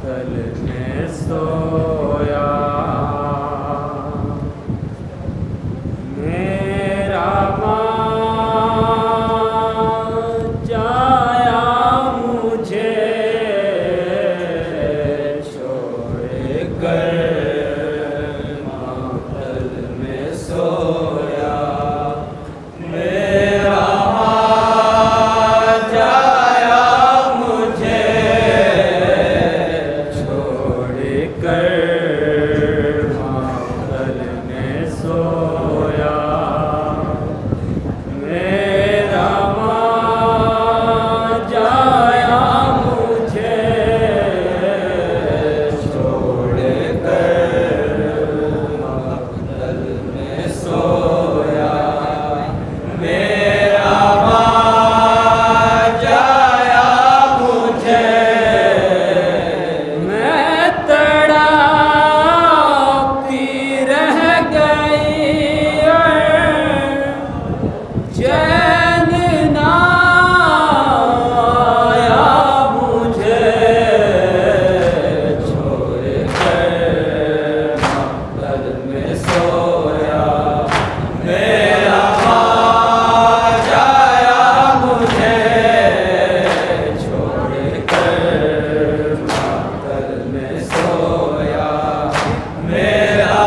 मातल में सोया मेरा जाया मुझे छोड़ कर मातल में सोया मेरा जाया मुझे छोड़ कर मातल में सोया मेरा जाया मुझे छोड़ कर मातल में सोया मेरा जाया मुझे मैं तड़पती रह गई चैन ना आया मुझे छोड़ कर मातल में सोया मेरा जाया मुझे छोड़ कर मातल में सोया मेरा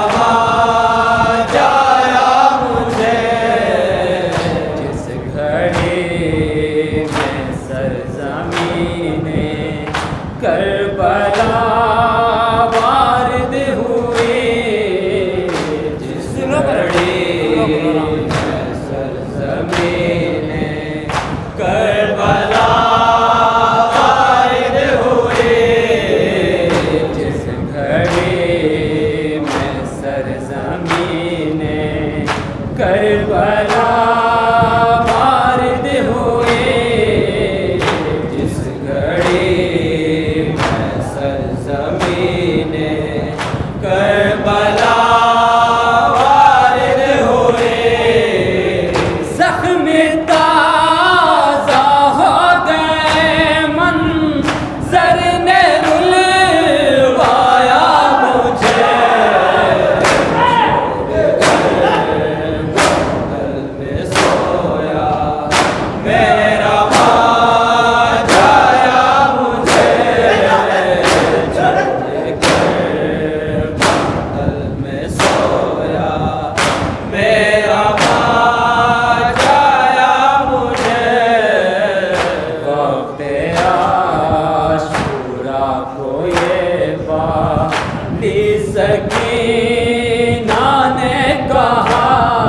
जाया मुझे जिस घड़ी में सरज़मीने करबला वारिद हुई जिस घड़ी में सरज़मीने करबला वारिद हुई जिस घड़ी में सरज़मीने करबला वारिद हुई जिस घड़ी में सरज़मीने करबला वारिद हुई ज़ख्म ताज़ा हो गए मंज़र ने रुलवाया मुझे मातल में सोया मेरा जाया मुझे छोड़ कर मातल में सोया मेरा जाया मुझे वक्त आशूरा को ये बाली सकीना ने कहा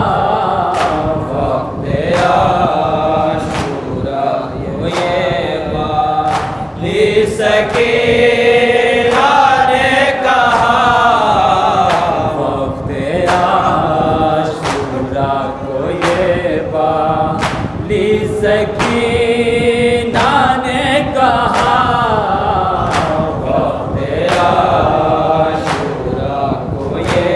वक्त आशूरा को ये बाली सकीना ने कहा वक्त आशूरा को ये बाली सकीना ने कहा वक्त आशूरा को ये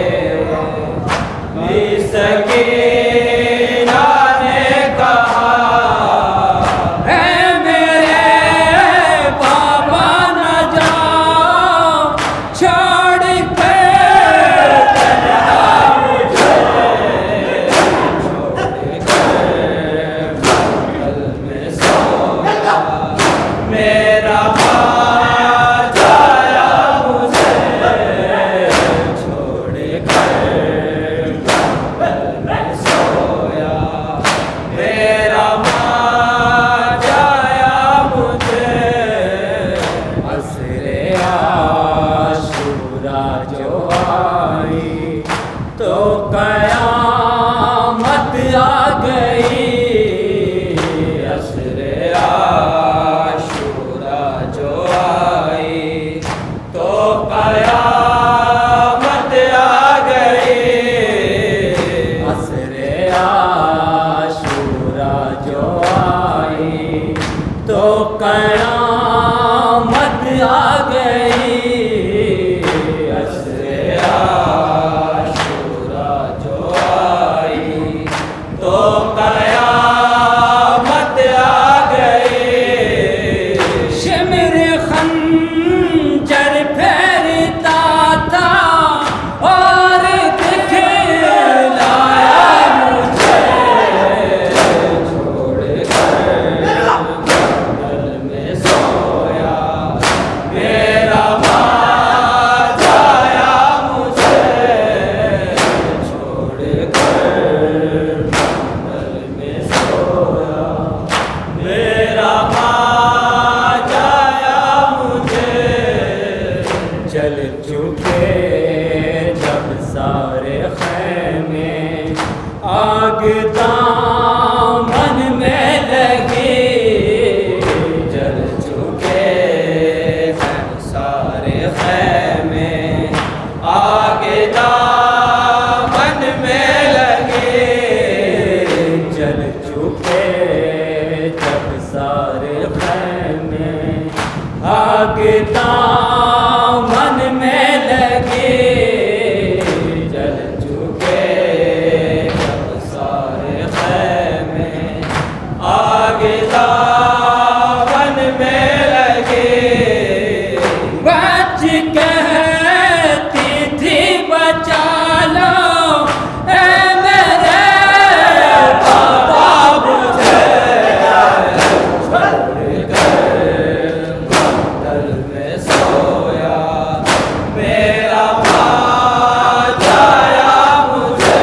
जल चुके जब सारे खैमे, आग दामन में लगी। जल चुके हैं सारे खैमे, आग दामन में लगे। जल चुके जब सारे खैमे, आग दामन में लगे। जल चुके जब सारे खैमे, आग दामन में लगे। बच कहती थी बचा लो ए मेरे बाबा, मुझे दल में सोया मेरा माँ जाया। मुझे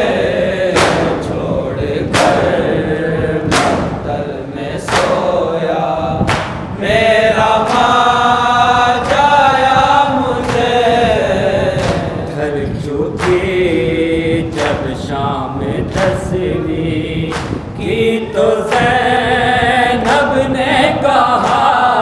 छोड़ कर दल में सोया मेरा माँ जाया। मुझे घर चुकी जब शाम 10वीं की तो ज़ैनब ने कहा।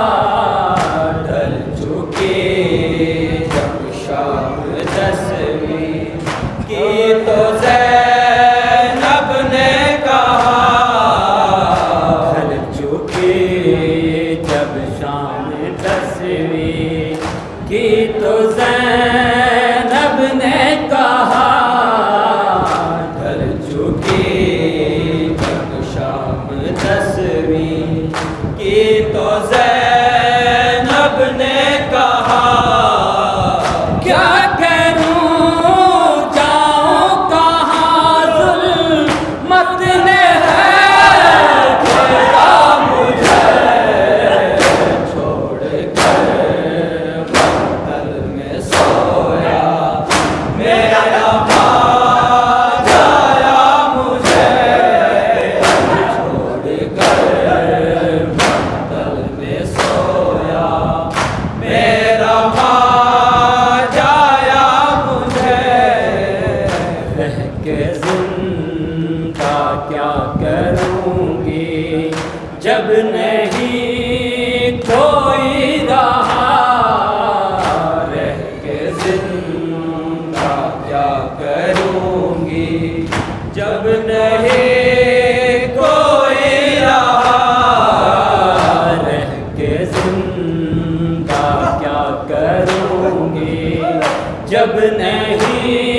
ढल चुकी जब शाम 10वीं की तो ज़ैनब ने कहा। ढल चुकी जब शाम 10वीं की तो ज़ैनब ने कहा। ढल चुकी जब शाम 10वीं की तो ज़ैनब ने कहा। क्या करूं जाऊं कहाँ, ज़ुल्मत ने है घेरा। मुझे छोड़ कर दल में सोया मेरा माँ जाया। मुझे छोड़ कर दल में सोया मेरा माँ जाया। मुझे रह के जिंदा क्या करूँगी, जब नहीं कोई रहा। रह के जिंदा क्या करूँगी, जब नहीं कोई रहा। रह के जिंदा क्या करूँगी, जब नहीं